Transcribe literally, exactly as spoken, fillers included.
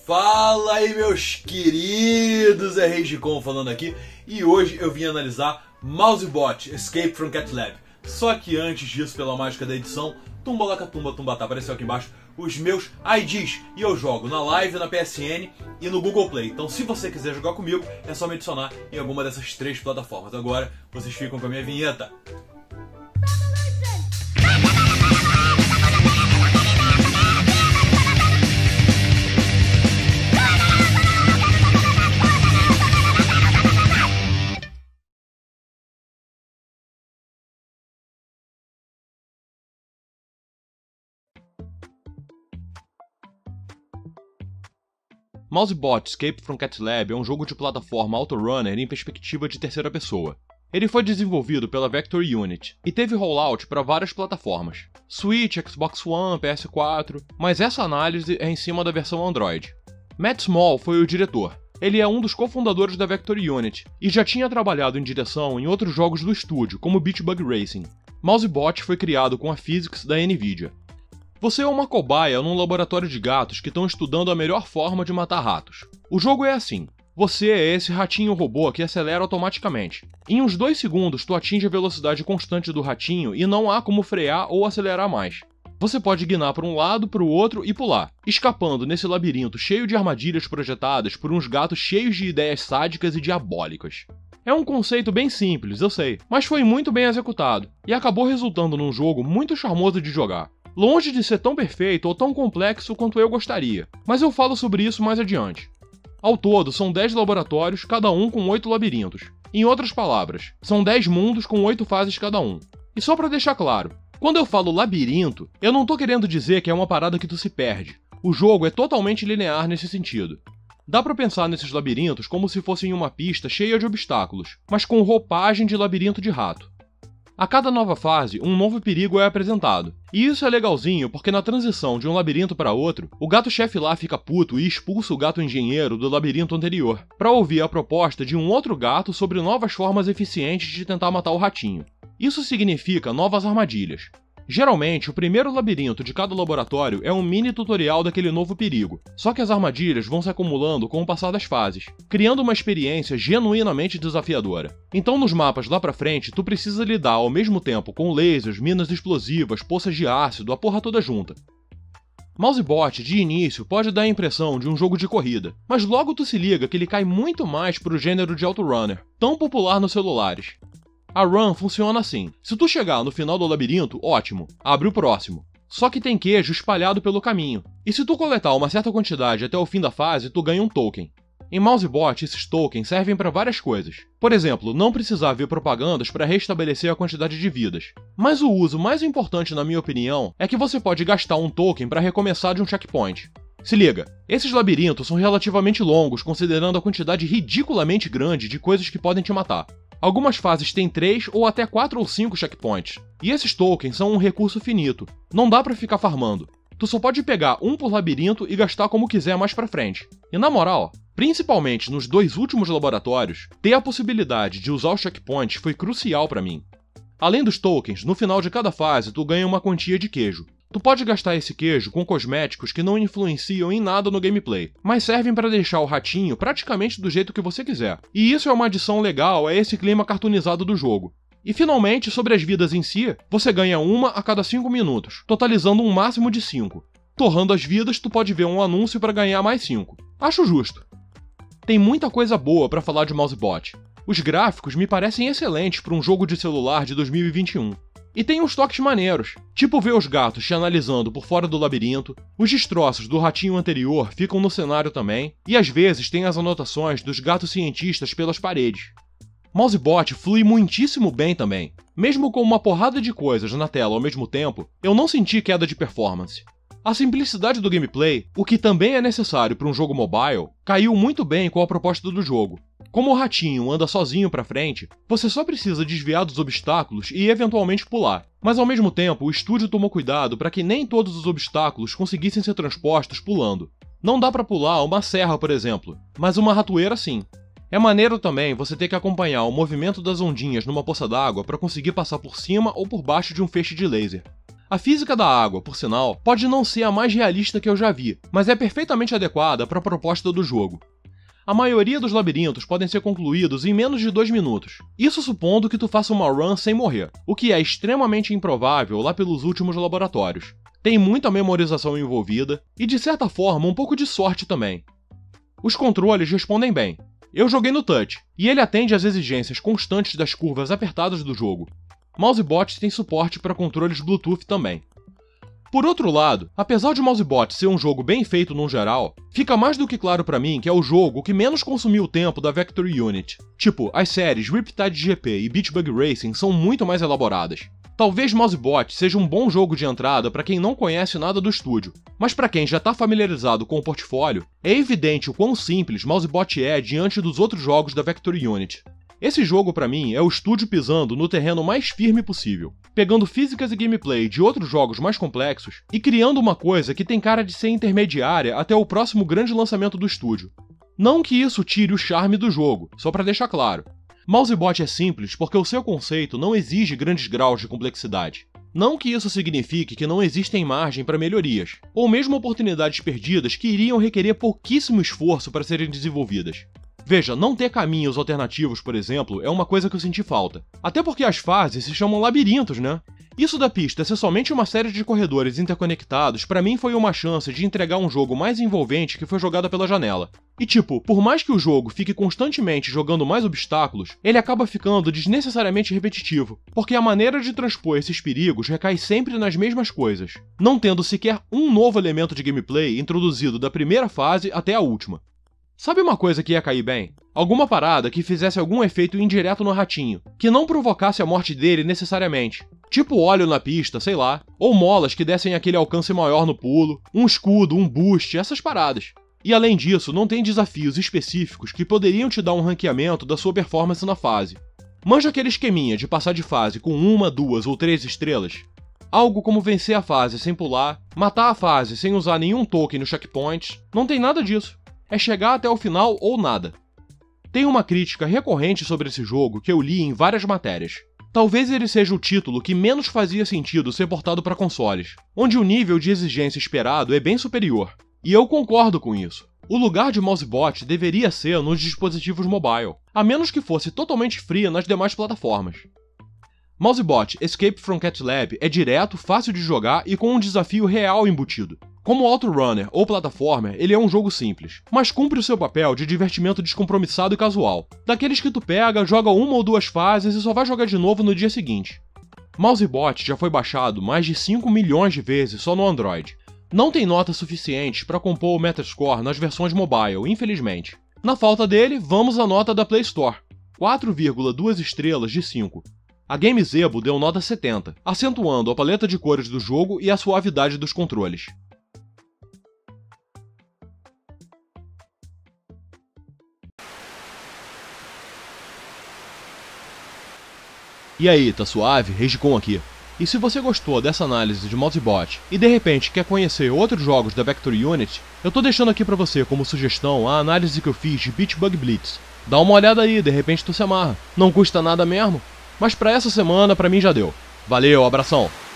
Fala aí, meus queridos, é RageCon falando aqui, e hoje eu vim analisar Mousebot Escape from Cat Lab. Só que antes disso, pela mágica da edição, tumbalacatumba tumbatá, apareceu aqui embaixo os meus I Ds, e eu jogo na Live, na P S N e no Google Play. Então se você quiser jogar comigo, é só me adicionar em alguma dessas três plataformas. Agora, vocês ficam com a minha vinheta. Mousebot Escape from Cat Lab é um jogo de plataforma autorunner em perspectiva de terceira pessoa. Ele foi desenvolvido pela Vector Unity e teve rollout para várias plataformas, Switch, Xbox One, P S quatro, mas essa análise é em cima da versão Android. Matt Small foi o diretor. Ele é um dos cofundadores da Vector Unity e já tinha trabalhado em direção em outros jogos do estúdio, como Beat Bug Racing. Mousebot foi criado com a Physics da Nvidia. Você é uma cobaia num laboratório de gatos que estão estudando a melhor forma de matar ratos. O jogo é assim. Você é esse ratinho robô que acelera automaticamente. Em uns dois segundos, tu atinge a velocidade constante do ratinho e não há como frear ou acelerar mais. Você pode guinar para um lado, para o outro e pular, escapando nesse labirinto cheio de armadilhas projetadas por uns gatos cheios de ideias sádicas e diabólicas. É um conceito bem simples, eu sei, mas foi muito bem executado, e acabou resultando num jogo muito charmoso de jogar. Longe de ser tão perfeito ou tão complexo quanto eu gostaria, mas eu falo sobre isso mais adiante. Ao todo, são dez laboratórios, cada um com oito labirintos. Em outras palavras, são dez mundos com oito fases cada um. E só pra deixar claro, quando eu falo labirinto, eu não tô querendo dizer que é uma parada que tu se perde. O jogo é totalmente linear nesse sentido. Dá pra pensar nesses labirintos como se fossem uma pista cheia de obstáculos, mas com roupagem de labirinto de rato. A cada nova fase, um novo perigo é apresentado. E isso é legalzinho porque na transição de um labirinto para outro, o gato-chefe lá fica puto e expulsa o gato-engenheiro do labirinto anterior, para ouvir a proposta de um outro gato sobre novas formas eficientes de tentar matar o ratinho. Isso significa novas armadilhas. Geralmente, o primeiro labirinto de cada laboratório é um mini tutorial daquele novo perigo, só que as armadilhas vão se acumulando com o passar das fases, criando uma experiência genuinamente desafiadora. Então nos mapas lá pra frente, tu precisa lidar ao mesmo tempo com lasers, minas explosivas, poças de ácido, a porra toda junta. Mousebot, de início, pode dar a impressão de um jogo de corrida, mas logo tu se liga que ele cai muito mais pro gênero de autorunner, tão popular nos celulares. A run funciona assim. Se tu chegar no final do labirinto, ótimo, abre o próximo. Só que tem queijo espalhado pelo caminho. E se tu coletar uma certa quantidade até o fim da fase, tu ganha um token. Em Mousebot, esses tokens servem para várias coisas. Por exemplo, não precisar ver propagandas para restabelecer a quantidade de vidas. Mas o uso mais importante, na minha opinião, é que você pode gastar um token para recomeçar de um checkpoint. Se liga, esses labirintos são relativamente longos, considerando a quantidade ridiculamente grande de coisas que podem te matar. Algumas fases têm três ou até quatro ou cinco checkpoints, e esses tokens são um recurso finito, não dá pra ficar farmando. Tu só pode pegar um por labirinto e gastar como quiser mais pra frente. E na moral, principalmente nos dois últimos laboratórios, ter a possibilidade de usar os checkpoints foi crucial pra mim. Além dos tokens, no final de cada fase tu ganha uma quantia de queijo. Tu pode gastar esse queijo com cosméticos que não influenciam em nada no gameplay, mas servem para deixar o ratinho praticamente do jeito que você quiser. E isso é uma adição legal a esse clima cartoonizado do jogo. E finalmente, sobre as vidas em si, você ganha uma a cada cinco minutos, totalizando um máximo de cinco. Torrando as vidas, tu pode ver um anúncio para ganhar mais cinco. Acho justo. Tem muita coisa boa para falar de Mousebot. Os gráficos me parecem excelentes para um jogo de celular de dois mil e vinte e um. E tem uns toques maneiros, tipo ver os gatos te analisando por fora do labirinto, os destroços do ratinho anterior ficam no cenário também, e às vezes tem as anotações dos gatos cientistas pelas paredes. Mousebot flui muitíssimo bem também. Mesmo com uma porrada de coisas na tela ao mesmo tempo, eu não senti queda de performance. A simplicidade do gameplay, o que também é necessário para um jogo mobile, caiu muito bem com a proposta do jogo. Como o ratinho anda sozinho pra frente, você só precisa desviar dos obstáculos e eventualmente pular. Mas ao mesmo tempo, o estúdio tomou cuidado para que nem todos os obstáculos conseguissem ser transpostos pulando. Não dá pra pular uma serra, por exemplo, mas uma ratoeira sim. É maneiro também você ter que acompanhar o movimento das ondinhas numa poça d'água para conseguir passar por cima ou por baixo de um feixe de laser. A física da água, por sinal, pode não ser a mais realista que eu já vi, mas é perfeitamente adequada para a proposta do jogo. A maioria dos labirintos podem ser concluídos em menos de dois minutos, isso supondo que tu faça uma run sem morrer, o que é extremamente improvável lá pelos últimos laboratórios. Tem muita memorização envolvida e, de certa forma, um pouco de sorte também. Os controles respondem bem. Eu joguei no touch, e ele atende às exigências constantes das curvas apertadas do jogo. Mousebot tem suporte para controles Bluetooth também. Por outro lado, apesar de Mousebot ser um jogo bem feito no geral, fica mais do que claro pra mim que é o jogo que menos consumiu o tempo da Victory Unit. Tipo, as séries Riptide G P e Beach Bug Racing são muito mais elaboradas. Talvez Mousebot seja um bom jogo de entrada para quem não conhece nada do estúdio, mas para quem já está familiarizado com o portfólio, é evidente o quão simples Mousebot é diante dos outros jogos da Victory Unit. Esse jogo, pra mim, é o estúdio pisando no terreno mais firme possível, pegando físicas e gameplay de outros jogos mais complexos e criando uma coisa que tem cara de ser intermediária até o próximo grande lançamento do estúdio. Não que isso tire o charme do jogo, só pra deixar claro. Mousebot é simples porque o seu conceito não exige grandes graus de complexidade. Não que isso signifique que não existem margem para melhorias, ou mesmo oportunidades perdidas que iriam requerer pouquíssimo esforço para serem desenvolvidas. Veja, não ter caminhos alternativos, por exemplo, é uma coisa que eu senti falta. Até porque as fases se chamam labirintos, né? Isso da pista ser somente uma série de corredores interconectados, pra mim foi uma chance de entregar um jogo mais envolvente que foi jogado pela janela. E tipo, por mais que o jogo fique constantemente jogando mais obstáculos, ele acaba ficando desnecessariamente repetitivo, porque a maneira de transpor esses perigos recai sempre nas mesmas coisas, não tendo sequer um novo elemento de gameplay introduzido da primeira fase até a última. Sabe uma coisa que ia cair bem? Alguma parada que fizesse algum efeito indireto no ratinho, que não provocasse a morte dele necessariamente. Tipo óleo na pista, sei lá. Ou molas que dessem aquele alcance maior no pulo, um escudo, um boost, essas paradas. E além disso, não tem desafios específicos que poderiam te dar um ranqueamento da sua performance na fase. Manja aquele esqueminha de passar de fase com uma, duas ou três estrelas? Algo como vencer a fase sem pular, matar a fase sem usar nenhum token no checkpoint, não tem nada disso. É chegar até o final ou nada. Tem uma crítica recorrente sobre esse jogo que eu li em várias matérias. Talvez ele seja o título que menos fazia sentido ser portado para consoles, onde o nível de exigência esperado é bem superior. E eu concordo com isso. O lugar de Mousebot deveria ser nos dispositivos mobile, a menos que fosse totalmente fria nas demais plataformas. Mousebot Escape from Cat Lab é direto, fácil de jogar e com um desafio real embutido. Como autorunner ou plataformer, ele é um jogo simples, mas cumpre o seu papel de divertimento descompromissado e casual, daqueles que tu pega, joga uma ou duas fases e só vai jogar de novo no dia seguinte. Mousebot já foi baixado mais de cinco milhões de vezes só no Android. Não tem notas suficientes para compor o Metascore nas versões mobile, infelizmente. Na falta dele, vamos à nota da Play Store, quatro vírgula duas estrelas de cinco. A GameZebo deu nota setenta, acentuando a paleta de cores do jogo e a suavidade dos controles. E aí, tá suave? RageCon aqui. E se você gostou dessa análise de Mousebot e de repente quer conhecer outros jogos da Victory Unit, eu tô deixando aqui pra você como sugestão a análise que eu fiz de Beach Bug Blitz. Dá uma olhada aí, de repente tu se amarra. Não custa nada mesmo. Mas pra essa semana, pra mim já deu. Valeu, abração!